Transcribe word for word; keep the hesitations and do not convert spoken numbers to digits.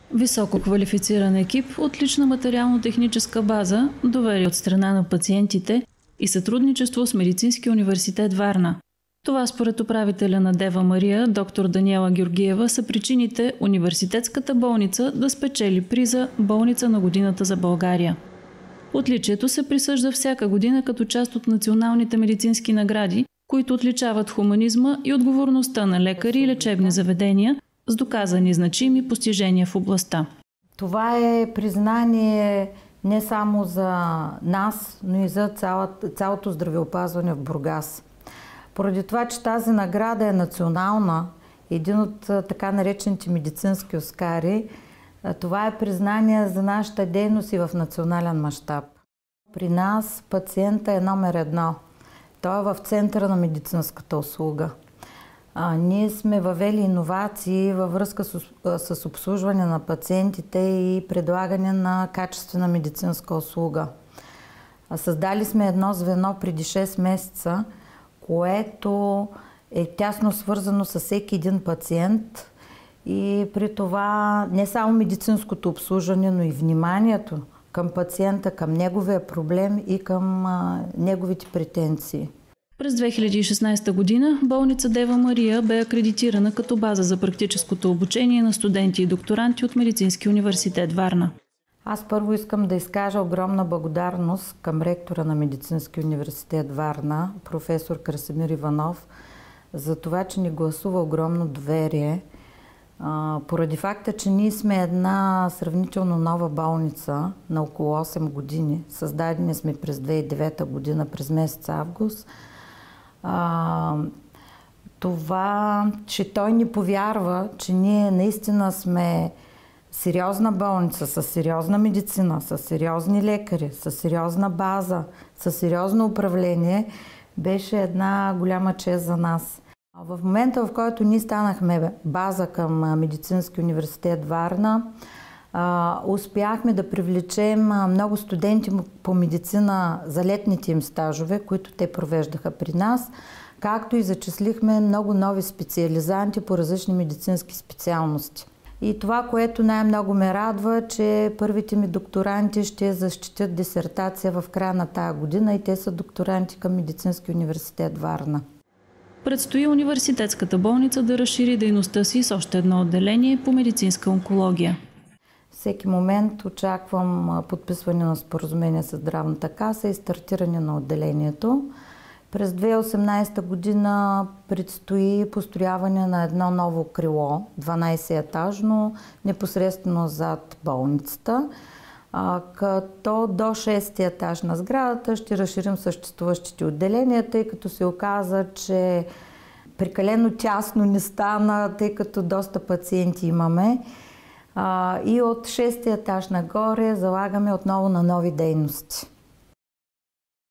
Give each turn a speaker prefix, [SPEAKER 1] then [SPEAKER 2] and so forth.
[SPEAKER 1] Високо квалифициран екип, отлична материално-техническа база, доверие от страна на пациентите и сътрудничество с Медицинския университет Варна. Това според управителя на Дева Мария, доктор Даниела Георгиева, са причините университетската болница да спечели приза «Болница на годината за България». Отличието се присъжда всяка година като част от националните медицински награди, които отличават хуманизма и отговорността на лекари и лечебни заведения с доказани значими постижения в областта.
[SPEAKER 2] Това е признание не само за нас, но и за цялото, цялото здравеопазване в Бургас. Поради това, че тази награда е национална, един от така наречените медицински оскари, това е признание за нашата дейност и в национален мащаб. При нас пациента е номер едно. Той е в центъра на медицинската услуга. А, ние сме въвели иновации във връзка с, с обслужване на пациентите и предлагане на качествена медицинска услуга. А, създали сме едно звено преди шест месеца, което е тясно свързано с всеки един пациент и при това не само медицинското обслужване, но и вниманието към пациента, към неговия проблем и към а, неговите претенции.
[SPEAKER 1] През две хиляди и шестнадесета година болница Дева Мария бе акредитирана като база за практическото обучение на студенти и докторанти от Медицинския университет Варна.
[SPEAKER 2] Аз първо искам да изкажа огромна благодарност към ректора на Медицинския университет Варна, професор Красимир Иванов, за това, че ни гласува огромно доверие. Поради факта, че ние сме една сравнително нова болница на около осем години, създадени сме през две хиляди и девета година, през месец август, това, че той ни повярва, че ние наистина сме сериозна болница, с сериозна медицина, с сериозни лекари, с сериозна база, с сериозно управление, беше една голяма чест за нас. В момента, в който ние станахме база към Медицински университет Варна, успяхме да привлечем много студенти по медицина за летните им стажове, които те провеждаха при нас, както и зачислихме много нови специализанти по различни медицински специалности. И това, което най-много ме радва, че първите ми докторанти ще защитят дисертация в края на тази година и те са докторанти към Медицински университет Варна.
[SPEAKER 1] Предстои университетската болница да разшири дейността си с още едно отделение по медицинска онкология.
[SPEAKER 2] Всеки момент очаквам подписване на споразумение с здравната каса и стартиране на отделението. През две хиляди и осемнадесета година предстои построяване на едно ново крило, дванадесететажно, непосредствено зад болницата, като до шестия етаж на сградата ще разширим съществуващите отделения, тъй като се оказа, че прекалено тясно не стана, тъй като доста пациенти имаме. И от шестия етаж нагоре залагаме отново на нови дейности.